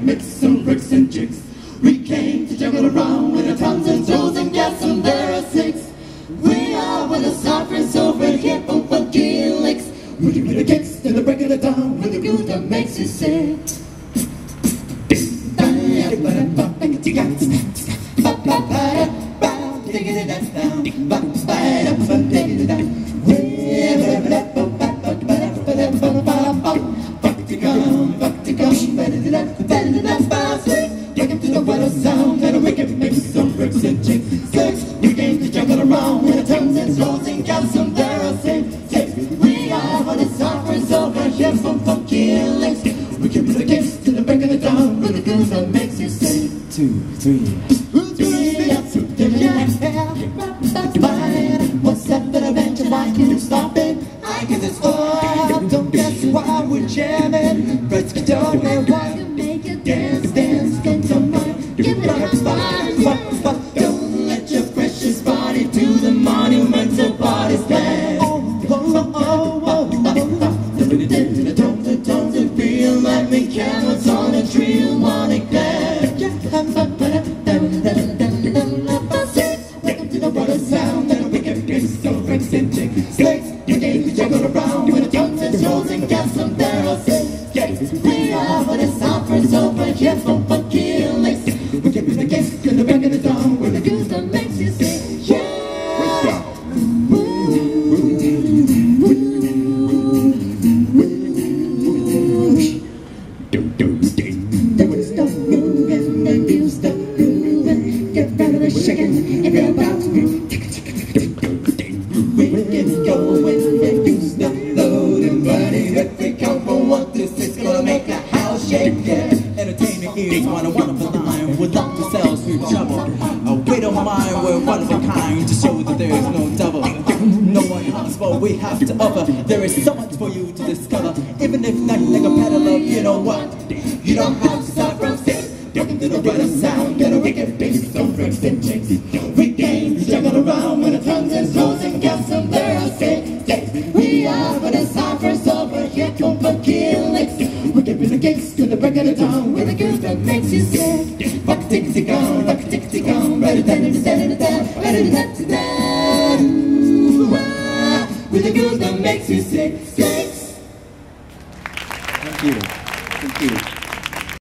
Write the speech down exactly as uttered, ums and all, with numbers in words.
mix some bricks and chicks. We came to juggle around with our tongues and toes and gas and there are six. We are with the cyphers over here for funky licks. We give you the kicks to the break of the dawn with the groove that makes you say. Welcome to the weather sound and we can make some bricks and chicks. We came to juggle around with our tongues and toes and gas and there are six. We are with the cyphers over here from funky licks. We give you the kicks to the break of the dawn with the groove that makes you say. Two, three. What's up that eventually I can stop it? I guess it's all. Don't guess why we're jamming. Let's get on and why you make it dance, dance, dance on mine. Give it up, fine, fine, fine. Don't let your precious body do the monumental body slam. Oh, oh, oh, oh, oh. Don't it feel like me camels on a tree you wanna climb? Welcome to the water sound and we can make some bricks and chicks. You came to juggle around with the tongues and toes and gas and there are six. We are with the cyphers over here from funky licks. We give you the kicks to the break of the dawn with the groove that makes you say, yeah. Don't stop moving and you stop moving. Get out of the shaking if you're about to move. We get going and you stop loading money. If we count from one to six, gonna make a house shake, yeah. Entertainment is one of one of a line. Would love to sell sweet trouble. Oh, we don't mind, we're one of a kind. To show that there is no double. No one asks what we have to offer. There is so much for you to discover. Even if nothing like a peddler, you know what? You don't have to start from six. Welcome to the weather sound and we can make some bricks and chicks. We came to juggle around with our tongues and toes and gas and there are six. We are with the cyphers over here from funky licks. We give you the kicks to the break of the dawn with a groove that makes you say, buck tick tick on, buck tick tick on, ready da da da da da, ready da da da, with a groove that makes you say, six. Thank you. Thank you.